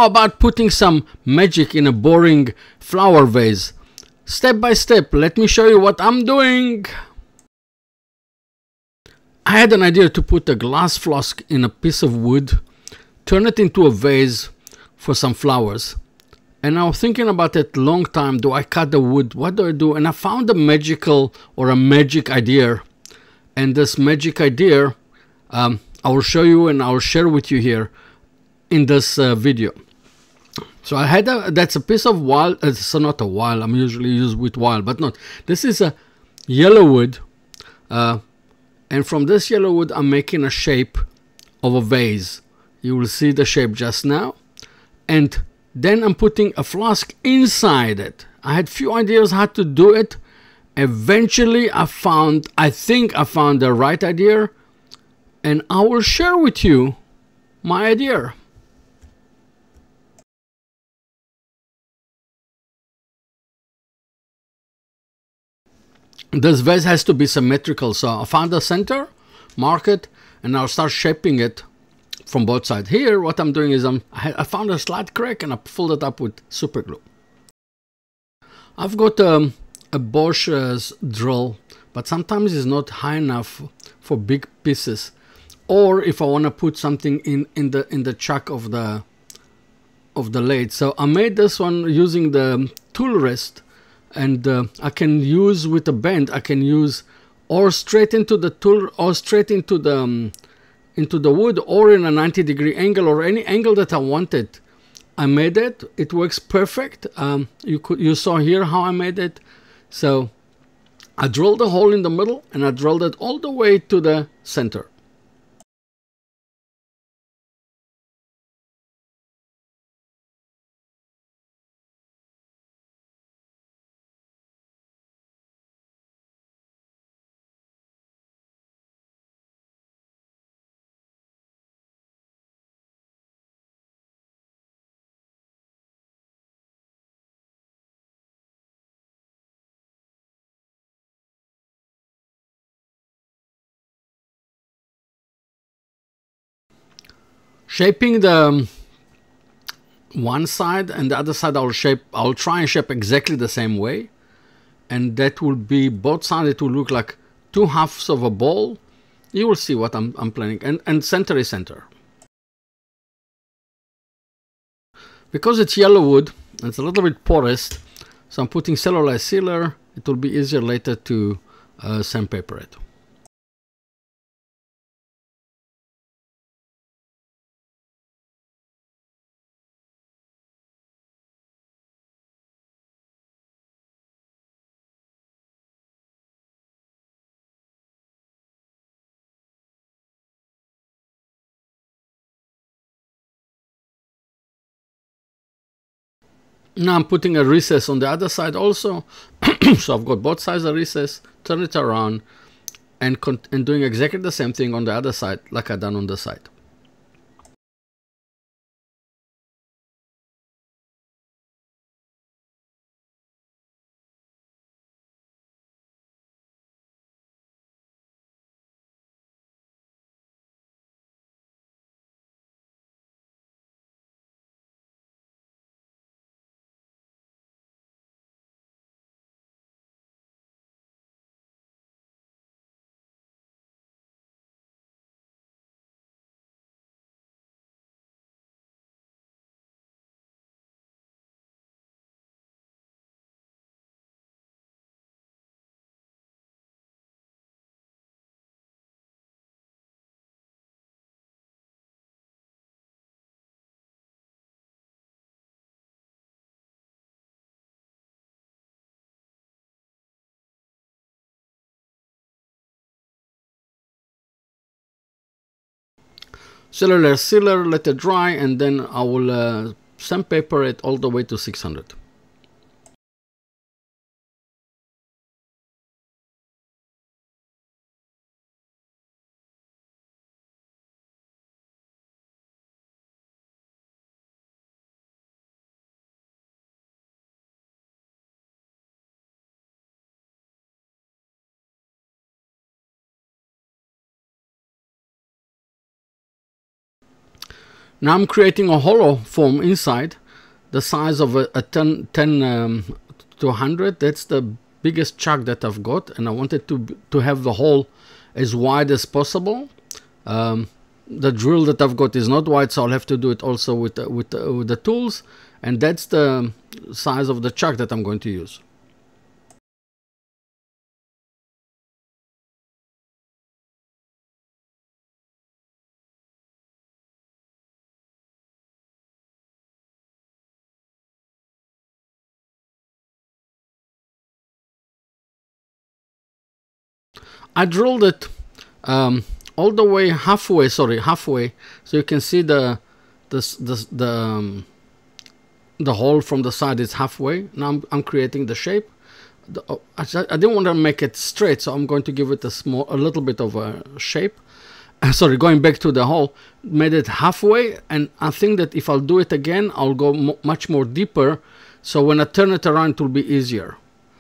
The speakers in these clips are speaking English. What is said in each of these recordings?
how about putting some magic in a boring flower vase? Step by step, let me show you what I'm doing. I had an idea to put a glass flask in a piece of wood, turn it into a vase for some flowers. And I was thinking about it a long time. Do I cut the wood? What do I do? And I found a magic idea. And this magic idea, I will show you and I will share with you here in this video. So I had that's a piece of wild, it's not a wild, I'm usually used with wild, but not. This is a yellow wood. And from this yellow wood, I'm making a shape of a vase. You will see the shape just now. And then I'm putting a flask inside it. I had few ideas how to do it. Eventually, I think I found the right idea. And I will share with you my idea. This vase has to be symmetrical, so I found the center, mark it, and I'll start shaping it from both sides. Here, what I'm doing is I found a slight crack and I filled it up with super glue. I've got a Bosch drill, but sometimes it's not high enough for big pieces. Or if I want to put something in the chuck of the lathe. So I made this one using the tool rest. And I can use with a bend, I can use or straight into the tool or straight into the wood or in a 90-degree angle or any angle that I wanted. I made it. It works perfect. You saw here how I made it. So I drilled a hole in the middle and I drilled it all the way to the center. Shaping the one side and the other side I'll try and shape exactly the same way, and that will be both sides. It will look like two halves of a ball. You will see what I'm planning, and center is center. Because it's yellow wood, it's a little bit porous, so I'm putting cellulose sealer. It will be easier later to sandpaper it. Now I'm putting a recess on the other side also. So I've got both sides of recess, turn it around, and doing exactly the same thing on the other side like I done on the side. Cellulose sealer, let it dry, and then I will sandpaper it all the way to 600. Now I'm creating a hollow form inside, the size of a 10 to 100. That's the biggest chuck that I've got, and I wanted to have the hole as wide as possible. The drill that I've got is not wide, so I'll have to do it also with the tools, and that's the size of the chuck that I'm going to use. I drilled it all the way halfway, so you can see the hole from the side is halfway. Now I'm creating the shape. I didn't want to make it straight, so I'm going to give it a little bit of a shape. Sorry, going back to the hole, made it halfway, and I think that if I'll do it again, I'll go much more deeper, so when I turn it around, it will be easier.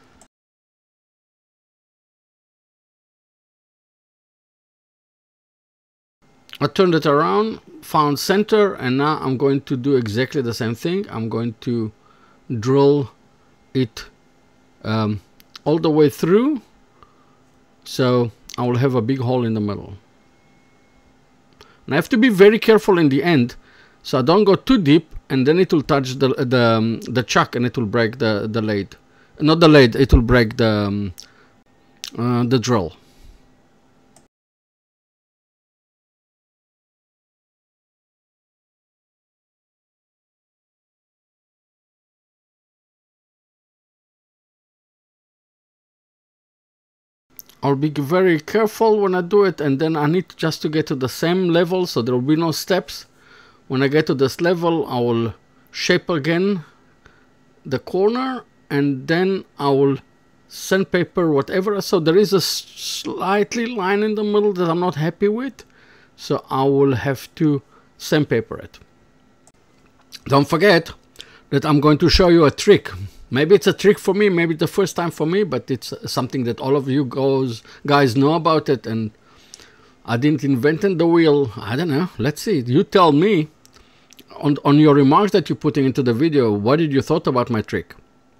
I turned it around, found center, and now I'm going to do exactly the same thing. I'm going to drill it all the way through, so I will have a big hole in the middle. And I have to be very careful in the end, so I don't go too deep, and then it will touch the chuck, and it will break the lathe. Not the lathe, it will break the drill. I'll be very careful when I do it, and then I need just to get to the same level, so there will be no steps. When I get to this level, I will shape again the corner, and then I will sandpaper whatever. So there is a slightly line in the middle that I'm not happy with, so I will have to sandpaper it. Don't forget that I'm going to show you a trick. Maybe it's a trick for me, maybe the first time for me, but it's something that all of you guys know about it, and I didn't invent the wheel. I don't know. Let's see. You tell me on your remarks that you're putting into the video, what did you thought about my trick?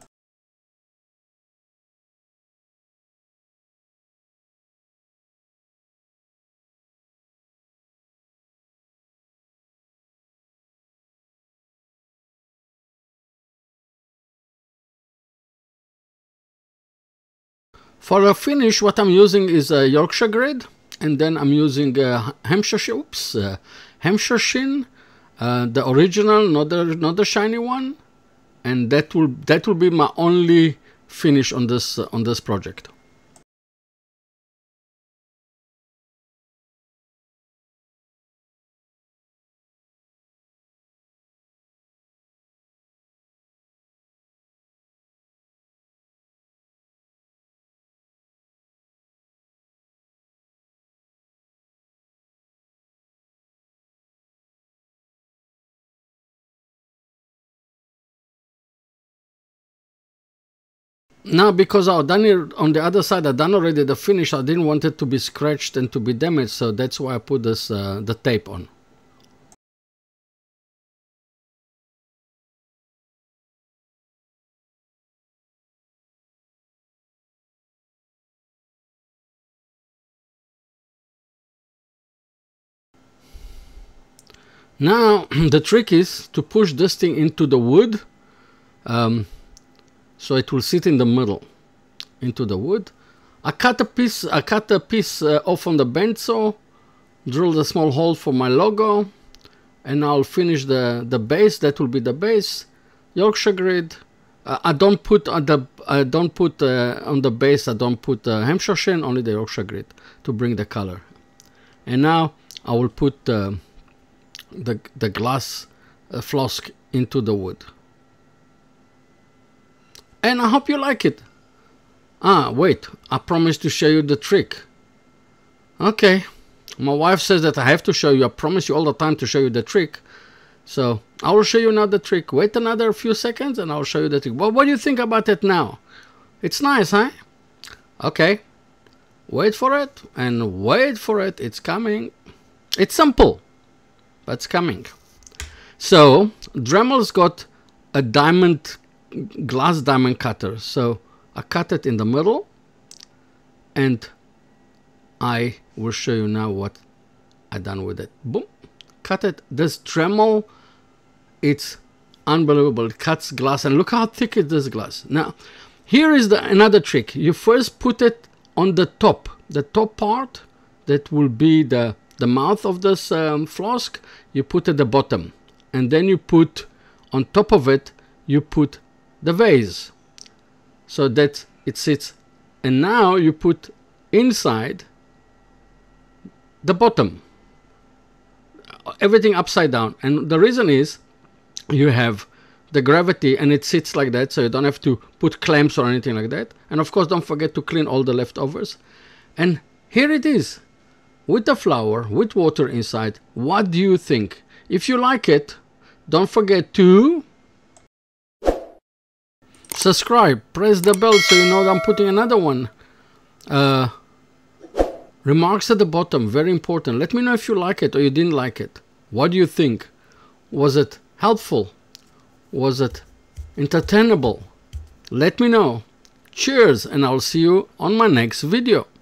For the finish, what I'm using is a Yorkshire grid, and then I'm using Hampshire Shin, the original, not the shiny one, and that will be my only finish on this project. Now, because I've done it on the other side, I've done already the finish, I didn't want it to be scratched and to be damaged, so that's why I put this the tape on. Now, the trick is to push this thing into the wood, so it will sit in the middle, into the wood. I cut a piece off on the bandsaw, drilled a small hole for my logo, and I'll finish the base. That will be the base. Yorkshire grid. I don't put on the base. I don't put Hampshire Shin, only the Yorkshire grid to bring the color. And now I will put the glass flask into the wood. And I hope you like it. Ah, wait, I promised to show you the trick. Okay, my wife says that I have to show you. I promise you all the time to show you the trick. So I will show you now the trick. Wait another few seconds and I'll show you the trick. Well, what do you think about it now? It's nice, huh? Okay, wait for it and wait for it. It's coming. It's simple, but it's coming. So Dremel's got a glass diamond cutter. So I cut it in the middle, and I will show you now what I done with it. Boom, cut it. This Dremel, it's unbelievable. It cuts glass, and look how thick is this glass. Now, here is another trick. You first put it on the top part. That will be the mouth of this flask. You put at the bottom, and then you put on top of it, you put the vase, so that it sits. And now you put inside the bottom, everything upside down. And the reason is you have the gravity, and it sits like that, so you don't have to put clamps or anything like that. And of course, don't forget to clean all the leftovers. And here it is, with the flour, with water inside. What do you think? If you like it, don't forget to subscribe, press the bell so you know that I'm putting another one. Remarks at the bottom, very important. Let me know if you like it or you didn't like it. What do you think? Was it helpful? Was it entertainable? Let me know. Cheers, and I'll see you on my next video.